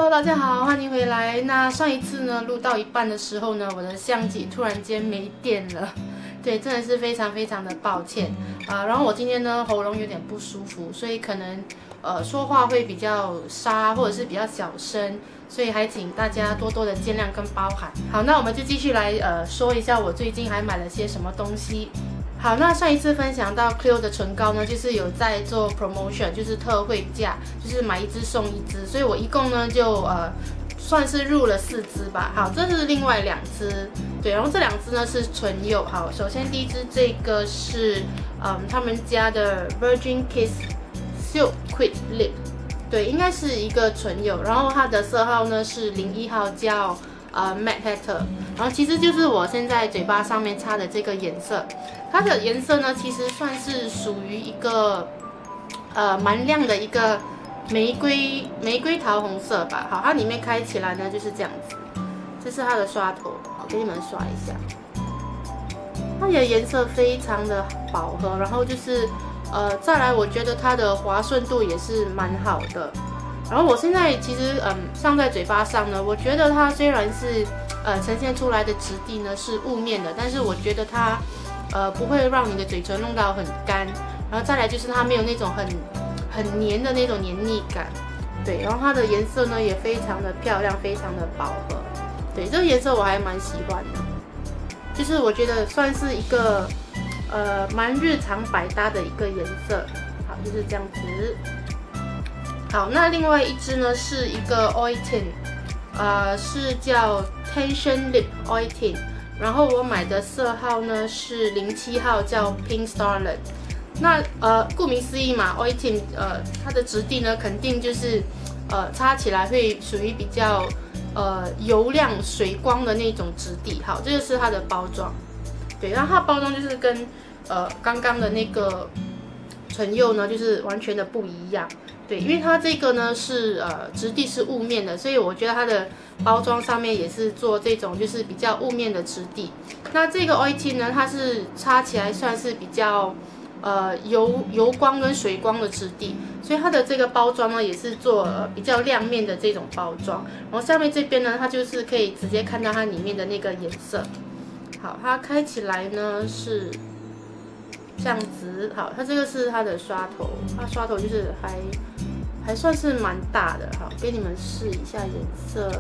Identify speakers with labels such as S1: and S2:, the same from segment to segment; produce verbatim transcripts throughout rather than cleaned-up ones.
S1: 大家好，欢迎回来。那上一次呢，录到一半的时候呢，我的相机突然间没电了，对，真的是非常非常的抱歉啊。然后我今天呢，喉咙有点不舒服，所以可能呃说话会比较沙，或者是比较小声，所以还请大家多多的见谅跟包涵。好，那我们就继续来呃说一下我最近还买了些什么东西。好，那上一次分享到 Clio 的唇膏呢，就是有在做 promotion， 就是特惠价，就是买一支送一支，所以我一共呢就呃算是入了四支吧。好，这是另外两支，对，然后这两支呢是唇釉。好，首先第一支这个是嗯他们家的 Virgin Kiss Silk Quid Lip， 对，应该是一个唇釉，然后它的色号呢是零一号，叫呃 Mad Hatter， 然后其实就是我现在嘴巴上面擦的这个颜色。它的颜色呢，其实算是属于一个呃蛮亮的一个玫瑰玫瑰桃红色吧。好，它里面开起来呢就是这样子，这是它的刷头，好，给你们刷一下。它的颜色非常的饱和，然后就是呃再来，我觉得它的滑顺度也是蛮好的。然后我现在其实嗯上在嘴巴上呢，我觉得它虽然是呃呈现出来的质地呢是雾面的，但是我觉得它呃，不会让你的嘴唇弄到很干，然后再来就是它没有那种很很黏的那种黏腻感，对，然后它的颜色呢也非常的漂亮，非常的饱和，对，这个颜色我还蛮喜欢的，就是我觉得算是一个呃蛮日常百搭的一个颜色，好，就是这样子。好，那另外一支呢是一个 Oil Tint， 呃，是叫 Tension Lip Oil Tint。然后我买的色号呢是零七号，叫 Pink Starlet。那呃，顾名思义嘛 ，Oil Tint， 呃，它的质地呢肯定就是呃擦起来会属于比较呃油亮水光的那种质地。好，这就是它的包装。对，然后它的包装就是跟呃刚刚的那个唇釉呢就是完全的不一样。对，因为它这个呢是呃质地是雾面的，所以我觉得它的包装上面也是做这种就是比较雾面的质地。那这个 Oil Tint 呢，它是擦起来算是比较呃油油光跟水光的质地，所以它的这个包装呢也是做、呃、比较亮面的这种包装。然后下面这边呢，它就是可以直接看到它里面的那个颜色。好，它开起来呢是这样子。好，它这个是它的刷头，它刷头就是还还算是蛮大的。好，给你们试一下颜色。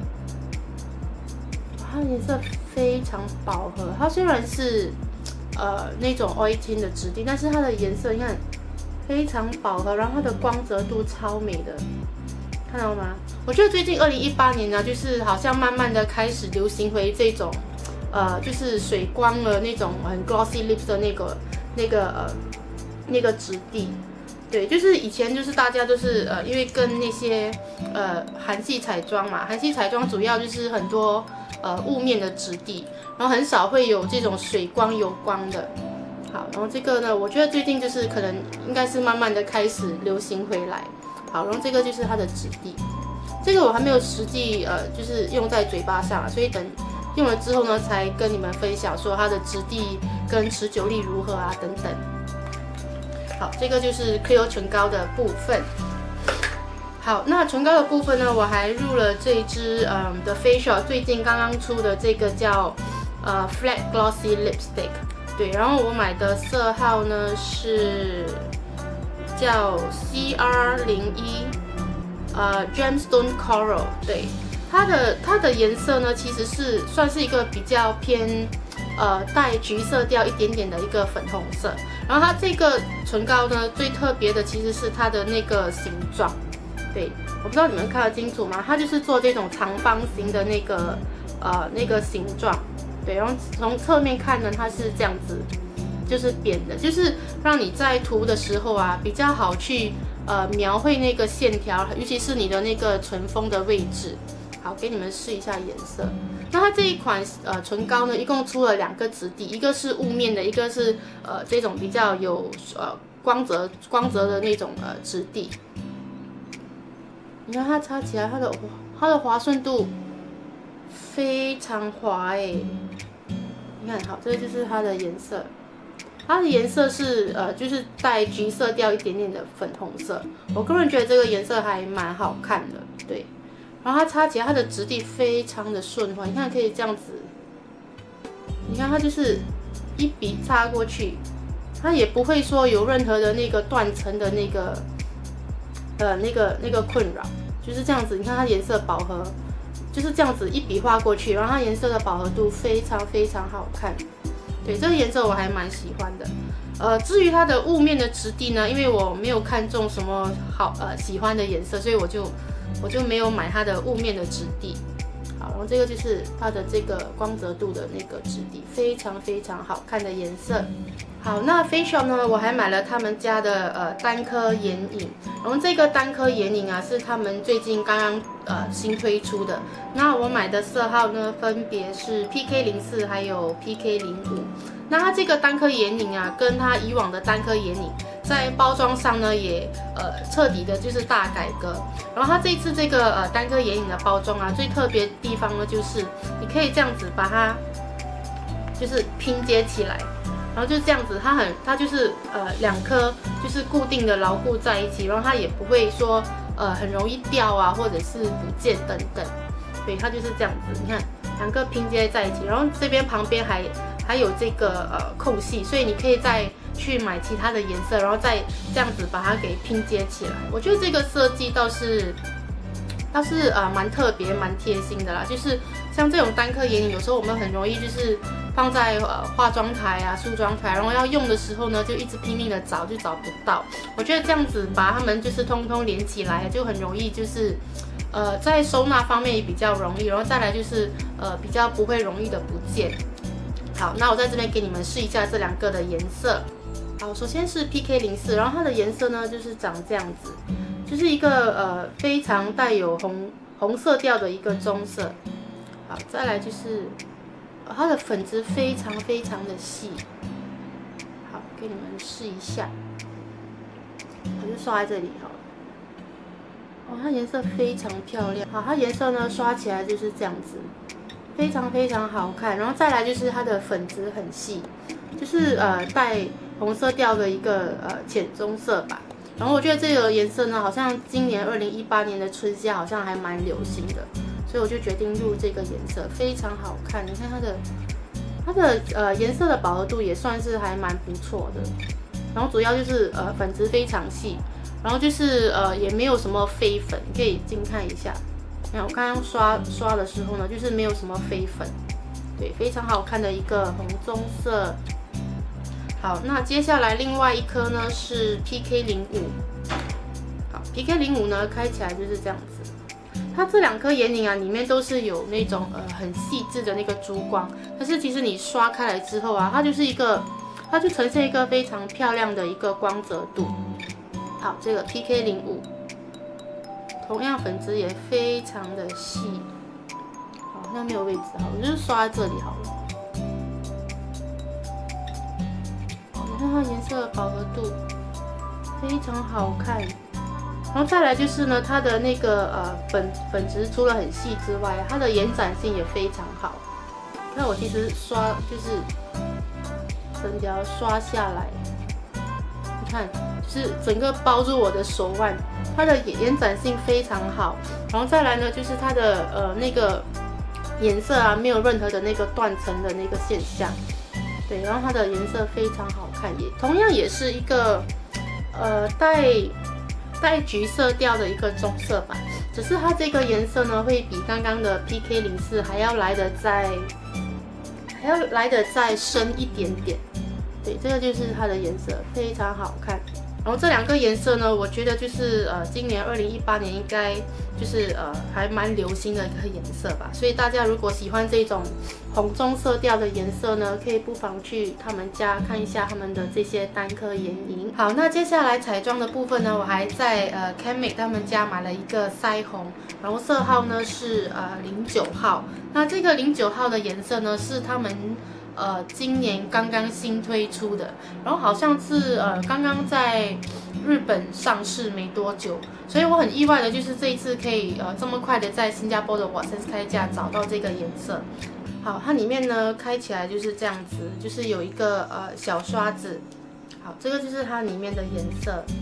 S1: 它的颜色非常饱和，它虽然是呃那种 oil tint 的质地，但是它的颜色你看非常饱和，然后它的光泽度超美的，看到吗？我觉得最近二零一八年呢，就是好像慢慢的开始流行回这种呃就是水光的那种很 glossy lips 的那个那个呃那个质地。对，就是以前就是大家都是呃，因为跟那些呃韩系彩妆嘛，韩系彩妆主要就是很多呃雾面的质地，然后很少会有这种水光油光的。好，然后这个呢，我觉得最近就是可能应该是慢慢的开始流行回来。好，然后这个就是它的质地，这个我还没有实际呃就是用在嘴巴上，所以等用了之后呢，才跟你们分享说它的质地跟持久力如何啊等等。好，这个就是 Clio 唇膏的部分。好，那唇膏的部分呢，我还入了这一支嗯的 Facial 最近刚刚出的这个叫呃 Flat Glossy Lipstick， 对，然后我买的色号呢是叫 C R 零一， 呃 Gemstone Coral， 对，它的它的颜色呢其实是算是一个比较偏呃带橘色调一点点的一个粉红色。然后它这个唇膏呢，最特别的其实是它的那个形状，对，我不知道你们看得清楚吗？它就是做这种长方形的那个呃那个形状，对，然后从侧面看呢，它是这样子，就是扁的，就是让你在涂的时候啊比较好去呃描绘那个线条，尤其是你的那个唇峰的位置。好，给你们试一下颜色。那它这一款呃唇膏呢，一共出了两个质地，一个是雾面的，一个是呃这种比较有呃光泽光泽的那种呃质地。你看它擦起来，它的它的滑顺度非常滑哎。你看，好，这个就是它的颜色。它的颜色是呃就是带橘色调一点点的粉红色，我个人觉得这个颜色还蛮好看的，对。 然后它擦起来它的质地非常的顺滑，你看可以这样子，你看它就是一笔擦过去，它也不会说有任何的那个断层的那个呃那个那个困扰，就是这样子。你看它颜色饱和，就是这样子一笔画过去，然后它颜色的饱和度非常非常好看。对，这个颜色我还蛮喜欢的。呃，至于它的雾面的质地呢，因为我没有看中什么好呃喜欢的颜色，所以我就我就没有买它的雾面的质地。好，然后这个就是它的这个光泽度的那个质地，非常非常好看的颜色。好，那 Face Shop 呢，我还买了他们家的呃单颗眼影，然后这个单颗眼影啊是他们最近刚刚呃新推出的。那我买的色号呢分别是 P K 零四还有 P K 零五。那它这个单颗眼影啊，跟它以往的单颗眼影在包装上呢也呃彻底的就是大改革。然后它这一次这个呃单颗眼影的包装啊，最特别的地方呢就是你可以这样子把它就是拼接起来。然后就这样子，它很，它就是呃两颗就是固定的牢固在一起，然后它也不会说呃很容易掉啊，或者是不见等等，对，它就是这样子。你看两个拼接在一起，然后这边旁边还还有这个呃空隙，所以你可以再去买其他的颜色，然后再这样子把它给拼接起来。我觉得这个设计倒是倒是呃蛮特别、蛮贴心的啦。就是像这种单颗眼影，有时候我们很容易就是放在呃化妆台啊、梳妆台，然后要用的时候呢，就一直拼命的找，就找不到。我觉得这样子把它们就是通通连起来，就很容易就是呃在收纳方面也比较容易，然后再来就是呃比较不会容易的不见。好，那我在这边给你们试一下这两个的颜色。好，首先是 P K 零四，然后它的颜色呢就是长这样子，就是一个呃非常带有红红色调的一个棕色。好，再来就是、呃、它的粉质非常非常的细。好，给你们试一下，我就刷在这里好了。哦，它颜色非常漂亮。好，它颜色呢刷起来就是这样子。非常非常好看，然后再来就是它的粉质很细，就是呃带红色调的一个呃浅棕色吧。然后我觉得这个颜色呢，好像今年二零一八年的春夏好像还蛮流行的，所以我就决定入这个颜色，非常好看。你看它的它的呃颜色的饱和度也算是还蛮不错的，然后主要就是呃粉质非常细，然后就是呃也没有什么飞粉，你可以近看一下。那我刚刚刷刷的时候呢，就是没有什么飞粉，对，非常好看的一个红棕色。好，那接下来另外一颗呢是 P K 零五。好 ，P K 零五呢开起来就是这样子。它这两颗眼影啊，里面都是有那种呃很细致的那个珠光，但是其实你刷开来之后啊，它就是一个，它就呈现一个非常漂亮的一个光泽度。好，这个 P K 零五。同样粉质也非常的细，好像没有位置，好，我就是刷在这里好了。你看它颜色的饱和度非常好看，然后再来就是呢，它的那个呃粉粉质除了很细之外，它的延展性也非常好。那我其实刷就是整条刷下来，你看，就是整个包住我的手腕。它的延展性非常好，然后再来呢，就是它的呃那个颜色啊，没有任何的那个断层的那个现象，对，然后它的颜色非常好看，也同样也是一个呃带带橘色调的一个棕色吧，只是它这个颜色呢会比刚刚的 P K 零四还要来的再还要来的再深一点点，对，这个就是它的颜色，非常好看。然后这两个颜色呢，我觉得就是呃，今年二零一八年应该就是呃还蛮流行的一个颜色吧。所以大家如果喜欢这种红棕色调的颜色呢，可以不妨去他们家看一下他们的这些单颗眼影。好，那接下来彩妆的部分呢，我还在呃 Canmake 他们家买了一个腮红，然后色号呢是呃零九号。那这个零九号的颜色呢是他们。呃，今年刚刚新推出的，然后好像是呃刚刚在日本上市没多久，所以我很意外的就是这一次可以呃这么快的在新加坡的 Watsons 开价找到这个颜色。好，它里面呢开起来就是这样子，就是有一个呃小刷子。好，这个就是它里面的颜色。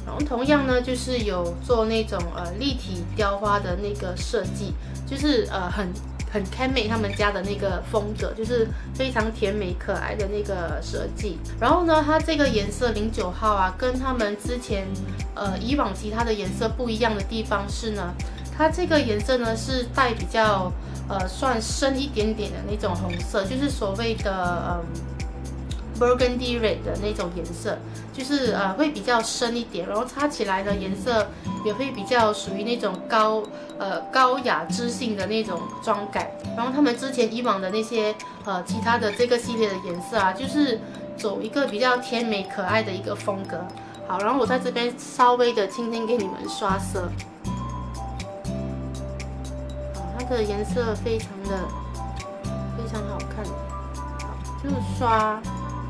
S1: 然后同样呢，就是有做那种呃立体雕花的那个设计，就是呃很很 Kenmei 他们家的那个风格，就是非常甜美可爱的那个设计。然后呢，它这个颜色零九号啊，跟他们之前呃以往其他的颜色不一样的地方是呢，它这个颜色呢是带比较呃算深一点点的那种红色，就是所谓的嗯。Burgundy Red 的那种颜色，就是呃会比较深一点，然后擦起来的颜色也会比较属于那种高呃高雅知性的那种妆感。然后他们之前以往的那些呃其他的这个系列的颜色啊，就是走一个比较甜美可爱的一个风格。好，然后我在这边稍微的轻轻给你们刷色，好，它的颜色非常的非常好看，好，就刷。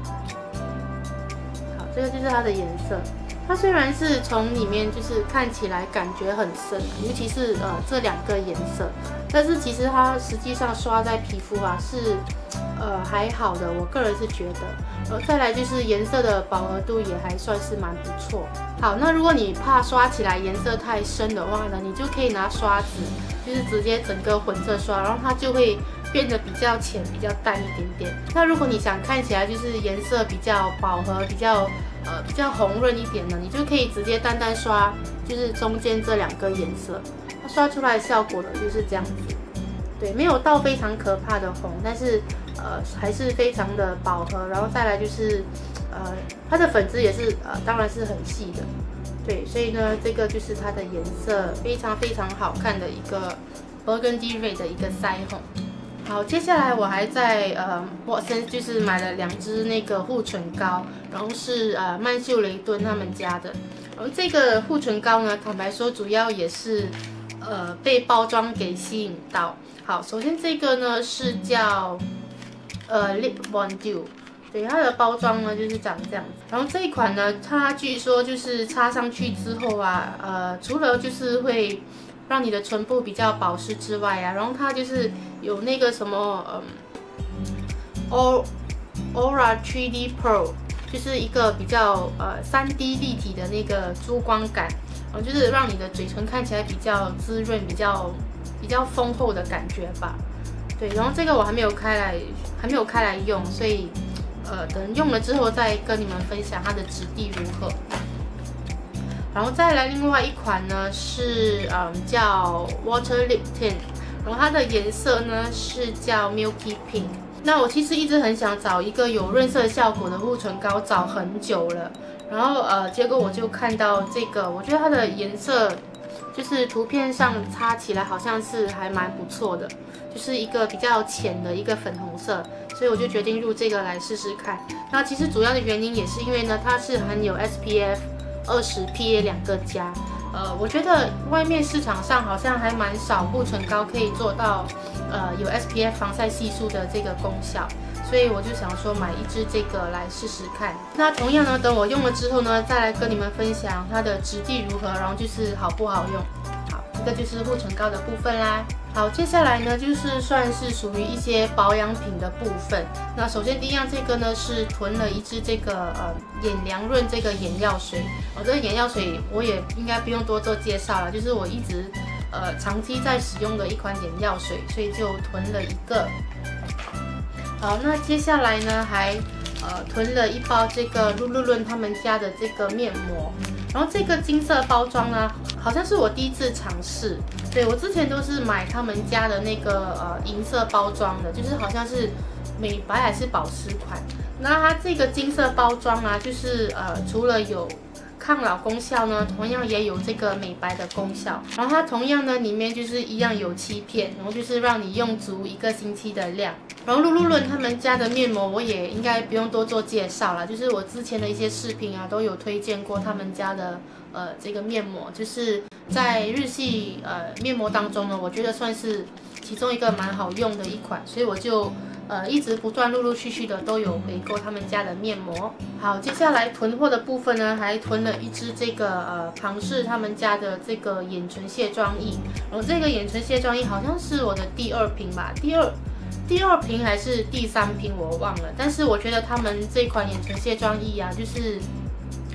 S1: 这个就是它的颜色，它虽然是从里面就是看起来感觉很深，尤其是呃这两个颜色，但是其实它实际上刷在皮肤啊是呃还好的，我个人是觉得。呃，再来就是颜色的饱和度也还算是蛮不错。好，那如果你怕刷起来颜色太深的话呢，你就可以拿刷子，就是直接整个混着刷，然后它就会变得比较浅、比较淡一点点。那如果你想看起来就是颜色比较饱和、比较呃比较红润一点呢，你就可以直接淡淡刷，就是中间这两个颜色，它刷出来的效果呢就是这样子。对，没有到非常可怕的红，但是呃还是非常的饱和。然后再来就是呃它的粉质也是呃当然是很细的。对，所以呢这个就是它的颜色非常非常好看的一个 Burgundy Red 的一个腮红。好，接下来我还在呃 Watsons 就是买了两支那个护唇膏，然后是呃曼秀雷敦他们家的。然后这个护唇膏呢，坦白说主要也是呃被包装给吸引到。好，首先这个呢是叫呃 Lip Bonjour， 对，它的包装呢就是长这样子。然后这一款呢，它据说就是擦上去之后啊，呃，除了就是会让你的唇部比较保湿之外啊，然后它就是有那个什么嗯 Aura 三 D Pro， 就是一个比较呃 三 D 立体的那个珠光感，然后就是让你的嘴唇看起来比较滋润，比较比较丰厚的感觉吧。对，然后这个我还没有开来，还没有开来用，所以呃等用了之后再跟你们分享它的质地如何。然后再来另外一款呢是嗯叫 Water Lip Tint， 然后它的颜色呢是叫 Milky Pink。那我其实一直很想找一个有润色效果的护唇膏，找很久了。然后呃结果我就看到这个，我觉得它的颜色就是图片上擦起来好像是还蛮不错的，就是一个比较浅的一个粉红色，所以我就决定入这个来试试看。那其实主要的原因也是因为呢，它是含有 S P F 二十 P A 两个加，呃，我觉得外面市场上好像还蛮少护唇膏可以做到，呃，有 S P F 防晒系数的这个功效，所以我就想说买一支这个来试试看。那同样呢，等我用了之后呢，再来跟你们分享它的质地如何，然后就是好不好用。好，这个就是护唇膏的部分啦。好，接下来呢就是算是属于一些保养品的部分。那首先第一样，这个呢是囤了一支这个呃眼凉润这个眼药水。哦，这个眼药水我也应该不用多做介绍了，就是我一直呃长期在使用的一款眼药水，所以就囤了一个。好，那接下来呢还呃囤了一包这个露露润他们家的这个面膜。然后这个金色包装呢，好像是我第一次尝试。对，我之前都是买他们家的那个呃银色包装的，就是好像是美白还是保湿款。那它这个金色包装啊，就是呃除了有抗老功效呢，同样也有这个美白的功效。然后它同样呢里面就是一样有七片，然后就是让你用足一个星期的量。然后露露润他们家的面膜我也应该不用多做介绍了，就是我之前的一些视频啊都有推荐过他们家的呃这个面膜，就是在日系呃面膜当中呢，我觉得算是其中一个蛮好用的一款，所以我就呃一直不断陆陆续续的都有回购他们家的面膜。好，接下来囤货的部分呢，还囤了一支这个呃庞氏他们家的这个眼唇卸妆液，然后这个眼唇卸妆液好像是我的第二瓶吧，第二。第二瓶还是第三瓶我忘了，但是我觉得他们这款眼唇卸妆液啊，就是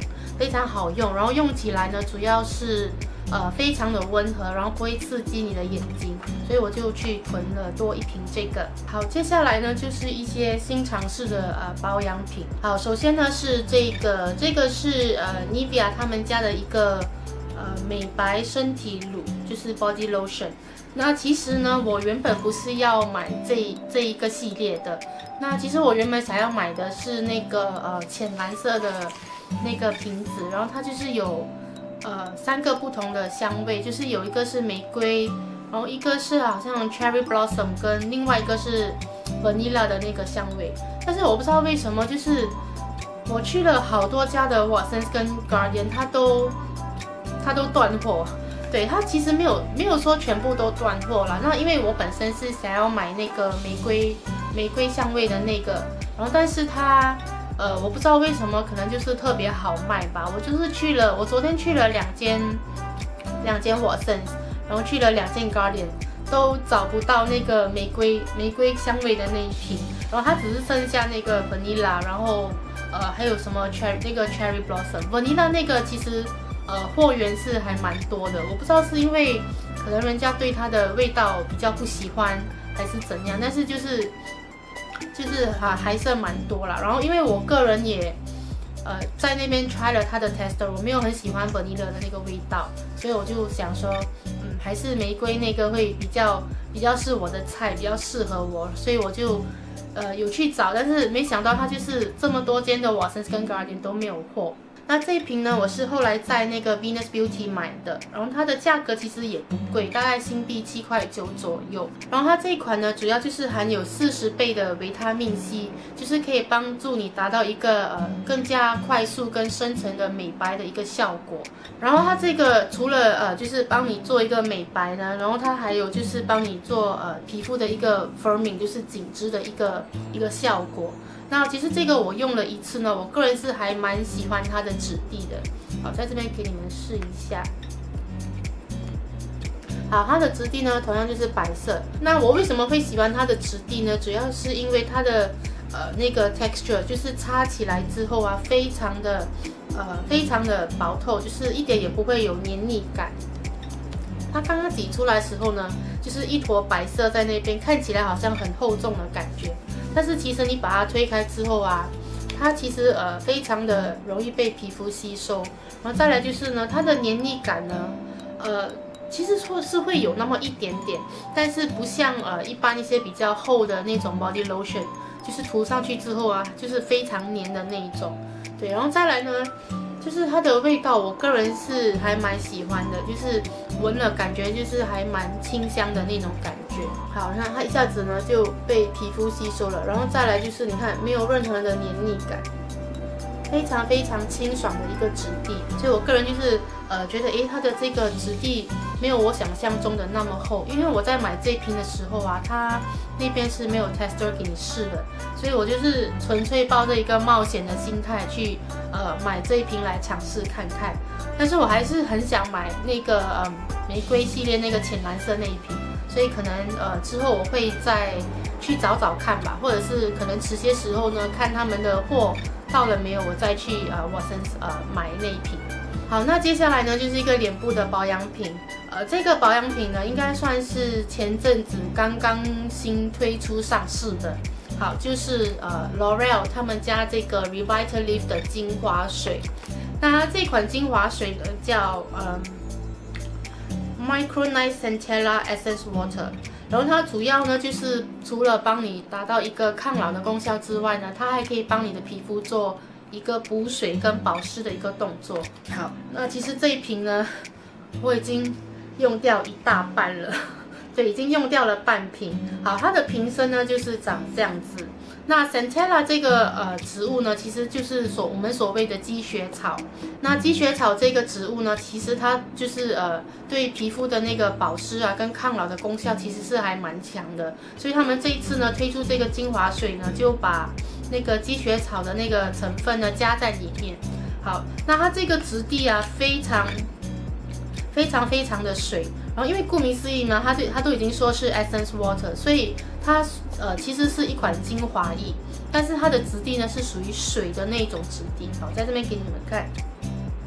S1: 非常好用，然后用起来呢主要是呃非常的温和，然后不会刺激你的眼睛，所以我就去囤了多一瓶这个。好，接下来呢就是一些新尝试的呃保养品。好，首先呢是这个，这个是呃 Nivea 他们家的一个呃美白身体乳，就是 Body Lotion。那其实呢，我原本不是要买这这一个系列的。那其实我原本想要买的是那个呃浅蓝色的那个瓶子，然后它就是有呃三个不同的香味，就是有一个是玫瑰，然后一个是好像 Cherry Blossom， 跟另外一个是 Vanilla 的那个香味。但是我不知道为什么，就是我去了好多家的 Watsons 跟 Guardian， 它都它都断货。对，它其实没有没有说全部都断货啦。那因为我本身是想要买那个玫瑰玫瑰香味的那个，然后但是它呃我不知道为什么，可能就是特别好卖吧。我就是去了，我昨天去了两间两间 Watsons， 然后去了两间 Guardian， 都找不到那个玫瑰玫瑰香味的那一瓶，然后它只是剩下那个 Vanilla， 然后呃还有什么 Cherry 那个 Cherry Blossom Vanilla 那个其实。呃，货源是还蛮多的，我不知道是因为可能人家对它的味道比较不喜欢，还是怎样，但是就是就是还还是蛮多啦。然后因为我个人也呃在那边 try 了它的 tester， 我没有很喜欢 vanilla 的那个味道，所以我就想说，嗯，还是玫瑰那个会比较比较是我的菜，比较适合我，所以我就呃有去找，但是没想到它就是这么多间的 Watsons 跟 Guardian 都没有货。那这一瓶呢，我是后来在那个 Venus Beauty 买的，然后它的价格其实也不贵，大概新币七块九左右。然后它这一款呢，主要就是含有四十倍的维他命 C， 就是可以帮助你达到一个呃更加快速跟深层的美白的一个效果。然后它这个除了呃就是帮你做一个美白呢，然后它还有就是帮你做呃皮肤的一个 firming， 就是紧致的一个一个效果。那其实这个我用了一次呢，我个人是还蛮喜欢它的质地的。好，在这边给你们试一下。好，它的质地呢，同样就是白色。那我为什么会喜欢它的质地呢？主要是因为它的呃那个 texture， 就是擦起来之后啊，非常的呃非常的薄透，就是一点也不会有黏腻感。它刚刚挤出来的时候呢，就是一坨白色在那边，看起来好像很厚重的感觉。但是其实你把它推开之后啊，它其实呃非常的容易被皮肤吸收。然后再来就是呢，它的黏腻感呢，呃其实说是会有那么一点点，但是不像呃一般一些比较厚的那种 body lotion， 就是涂上去之后啊，就是非常黏的那一种。对，然后再来呢，就是它的味道，我个人是还蛮喜欢的，就是闻了感觉就是还蛮清香的那种感觉。好，那它一下子呢就被皮肤吸收了，然后再来就是你看没有任何的黏腻感，非常非常清爽的一个质地。所以我个人就是呃觉得诶它的这个质地没有我想象中的那么厚，因为我在买这一瓶的时候啊，它那边是没有 tester 给你试的，所以我就是纯粹抱着一个冒险的心态去呃买这一瓶来尝试看看。但是我还是很想买那个嗯玫瑰系列那个浅蓝色那一瓶，所以可能呃之后我会再去找找看吧，或者是可能迟些时候呢看他们的货到了没有，我再去呃 Watsons 呃买那一瓶。好，那接下来呢就是一个脸部的保养品，呃，这个保养品呢应该算是前阵子刚刚新推出上市的。好，就是呃 L'Oreal 他们家这个 Revitalift 的精华水。那这款精华水呢叫呃 Micronized Centella Essence Water。然后它主要呢就是除了帮你达到一个抗老的功效之外呢，它还可以帮你的皮肤做一个补水跟保湿的一个动作。好，那其实这一瓶呢，我已经用掉一大半了，对，已经用掉了半瓶。好，它的瓶身呢就是长这样子。那 Centella 这个呃植物呢，其实就是所我们所谓的积雪草。那积雪草这个植物呢，其实它就是呃对皮肤的那个保湿啊跟抗老的功效其实是还蛮强的。所以他们这一次呢推出这个精华水呢，就把那个积雪草的那个成分呢加在里面。好，那它这个质地啊非常非常非常的水。然后因为顾名思义呢，它对它都已经说是 essence water， 所以它呃其实是一款精华液，但是它的质地呢是属于水的那种质地。好，在这边给你们看。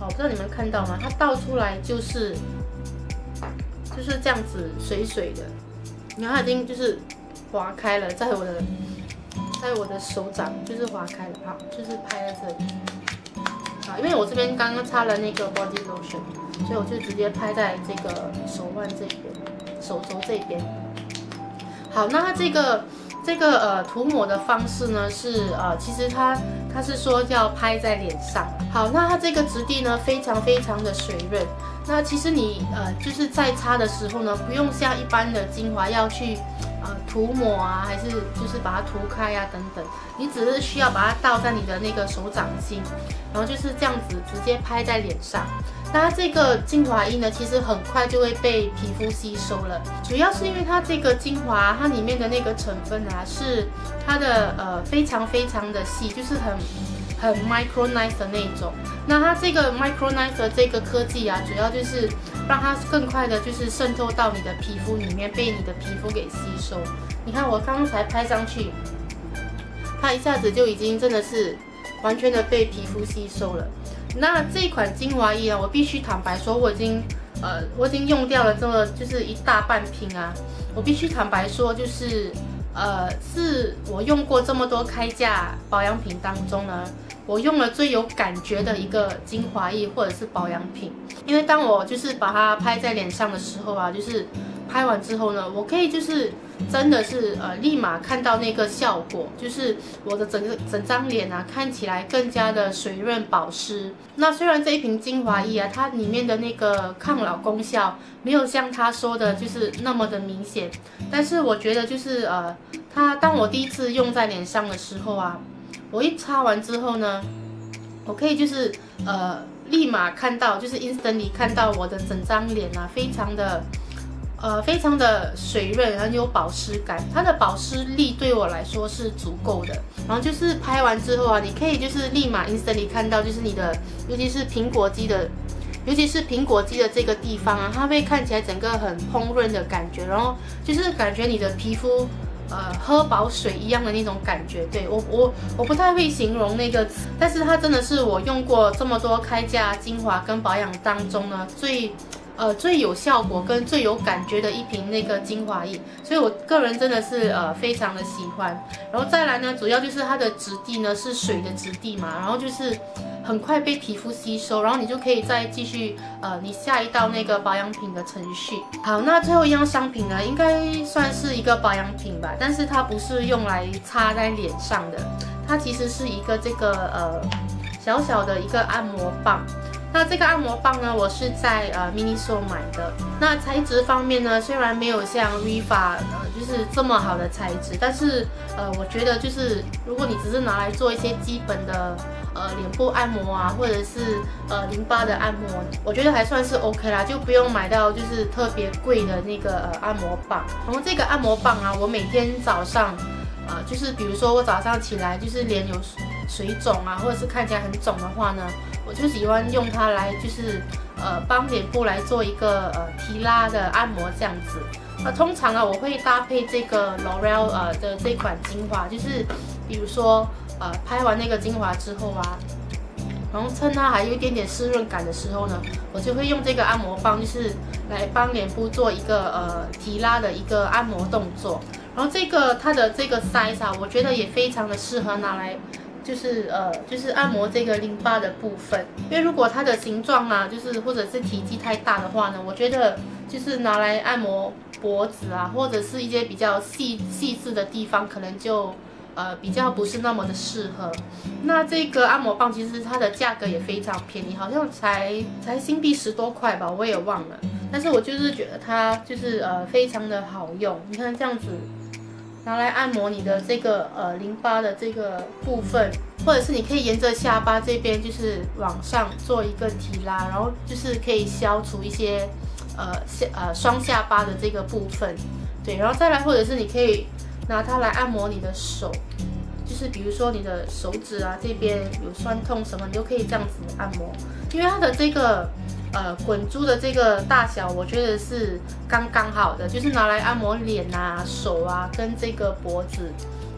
S1: 好，不知道你们看到吗？它倒出来就是就是这样子水水的，你看它已经就是划开了，在我的在我的手掌就是划开了，好，就是拍在这里。好，因为我这边刚刚擦了那个 body lotion， 所以我就直接拍在这个手腕这边、手肘这边。好，那它这个这个呃涂抹的方式呢是呃，其实它它是说要拍在脸上。好，那它这个质地呢非常非常的水润。那其实你呃就是在擦的时候呢，不用像一般的精华要去呃涂抹啊，还是就是把它涂开啊等等，你只是需要把它倒在你的那个手掌心，然后就是这样子直接拍在脸上。那它这个精华液呢，其实很快就会被皮肤吸收了，主要是因为它这个精华，它里面的那个成分啊，是它的呃非常非常的细，就是很很 micronize 的那种。那它这个 micronize 的这个科技啊，主要就是让它更快的，就是渗透到你的皮肤里面，被你的皮肤给吸收。你看我刚才拍上去，它一下子就已经真的是完全的被皮肤吸收了。那这一款精华液啊，我必须坦白说，我已经呃我已经用掉了这么就是一大半瓶啊。我必须坦白说，就是呃是我用过这么多开价保养品当中呢，我用了最有感觉的一个精华液或者是保养品。因为当我就是把它拍在脸上的时候啊，就是拍完之后呢，我可以就是真的是呃立马看到那个效果，就是我的整个整张脸啊看起来更加的水润保湿。那虽然这一瓶精华液啊，它里面的那个抗老功效没有像他说的就是那么的明显，但是我觉得就是呃它当我第一次用在脸上的时候啊，我一擦完之后呢，我可以就是呃立马看到，就是 instantly 看到我的整张脸啊，非常的呃非常的水润，很有保湿感。它的保湿力对我来说是足够的。然后就是拍完之后啊，你可以就是立马 instantly 看到，就是你的，尤其是苹果肌的。尤其是苹果肌的这个地方啊，它会看起来整个很蓬润的感觉，然后就是感觉你的皮肤呃喝饱水一样的那种感觉。对，我我我不太会形容那个词，但是它真的是我用过这么多开价精华跟保养当中呢最呃最有效果跟最有感觉的一瓶那个精华液，所以我个人真的是呃非常的喜欢。然后再来呢，主要就是它的质地呢是水的质地嘛，然后就是很快被皮肤吸收，然后你就可以再继续呃你下一道那个保养品的程序。好，那最后一样商品呢，应该算是一个保养品吧，但是它不是用来擦在脸上的，它其实是一个这个呃小小的一个按摩棒。那这个按摩棒呢，我是在呃 Miniso 买的。那材质方面呢，虽然没有像 Riva 呃就是这么好的材质，但是呃我觉得就是如果你只是拿来做一些基本的呃脸部按摩啊，或者是呃淋巴的按摩，我觉得还算是 OK 啦，就不用买到就是特别贵的那个呃按摩棒。然后这个按摩棒啊，我每天早上呃就是比如说我早上起来就是脸有水肿啊，或者是看起来很肿的话呢，我就喜欢用它来就是呃帮脸部来做一个呃提拉的按摩这样子。那通常呢，我会搭配这个 L'Oreal 呃的这款精华，就是比如说呃拍完那个精华之后啊，然后趁它还有一点点湿润感的时候呢，我就会用这个按摩棒，就是来帮脸部做一个呃提拉的一个按摩动作。然后这个它的这个 size 啊，我觉得也非常的适合拿来。就是呃，就是按摩这个淋巴的部分，因为如果它的形状啊，就是或者是体积太大的话呢，我觉得就是拿来按摩脖子啊，或者是一些比较细细致的地方，可能就呃比较不是那么的适合。那这个按摩棒其实它的价格也非常便宜，好像才才新币十多块吧，我也忘了。但是我就是觉得它就是呃非常的好用，你看这样子。拿来按摩你的这个呃淋巴的这个部分，或者是你可以沿着下巴这边就是往上做一个提拉，然后就是可以消除一些呃下呃双下巴的这个部分，对，然后再来或者是你可以拿它来按摩你的手，就是比如说你的手指啊这边有酸痛什么，你都可以这样子按摩，因为它的这个。呃，滚珠的这个大小，我觉得是刚刚好的，就是拿来按摩脸啊、手啊跟这个脖子，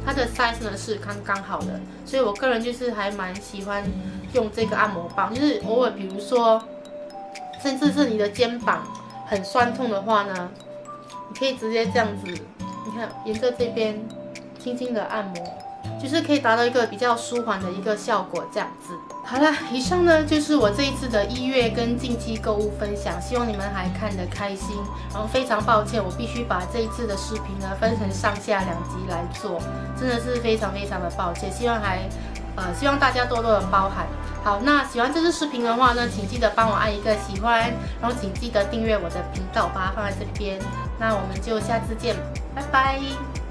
S1: 它的 size 呢是刚刚好的，所以我个人就是还蛮喜欢用这个按摩棒，就是偶尔比如说，甚至是你的肩膀很酸痛的话呢，你可以直接这样子，你看沿着这边轻轻的按摩，就是可以达到一个比较舒缓的一个效果，这样子。好啦，以上呢就是我这一次的一月跟近期购物分享，希望你们还看得开心。然后非常抱歉，我必须把这一次的视频呢分成上下两集来做，真的是非常非常的抱歉，希望还呃希望大家多多的包涵。好，那喜欢这支视频的话呢，请记得帮我按一个喜欢，然后请记得订阅我的频道，把它放在这边。那我们就下次见，拜拜。